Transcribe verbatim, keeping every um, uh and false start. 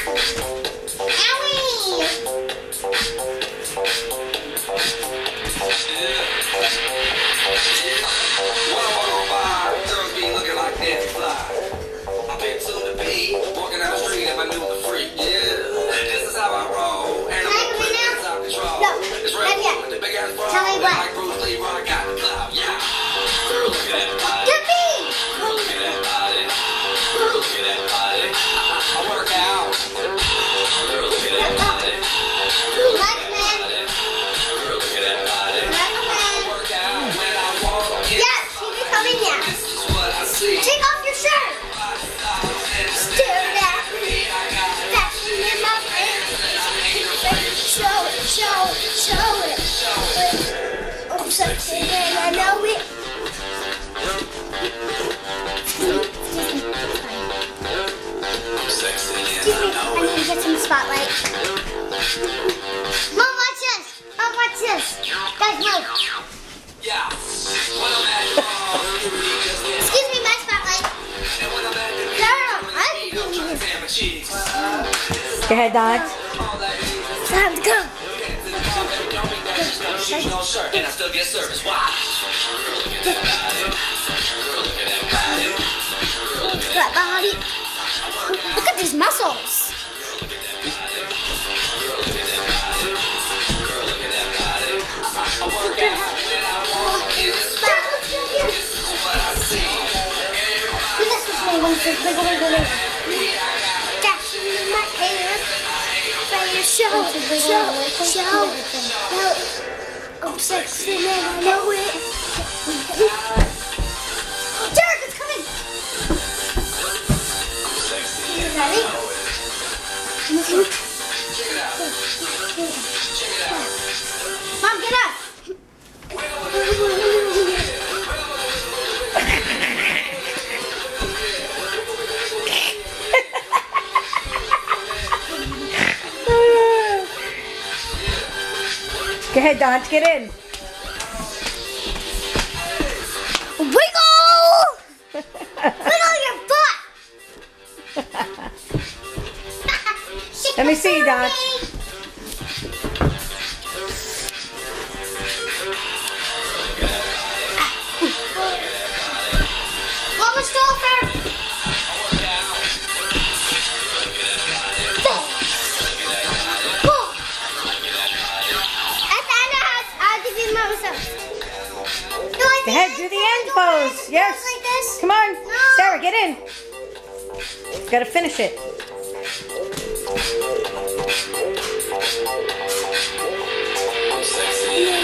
Tell me what. Get me! Yes, you can come in now. Take off your shirt. Stare at me. Fashion in my face. Show it, show it, show it. I'm sexy and I know it. Excuse me, I need to get some spotlight. Mom, watch this. Mom, watch this. Guys, move. Excuse me, my spotlight. Girl, I'm doing this. Go ahead, Dot. Time to go. And I still get service. Wow. That body. Look at these muscles. Show, show, show, show. I'm sexy and I know it. Derek, it's coming. You ready? Mom, get up. Go ahead, Dot, get in. Wiggle! Wiggle your butt! Let me see, Dot. Mama, stop her! Go ahead, do the end pose. Yes. Like this? Come on. No. Sarah, get in. Gotta finish it. I'm sexy.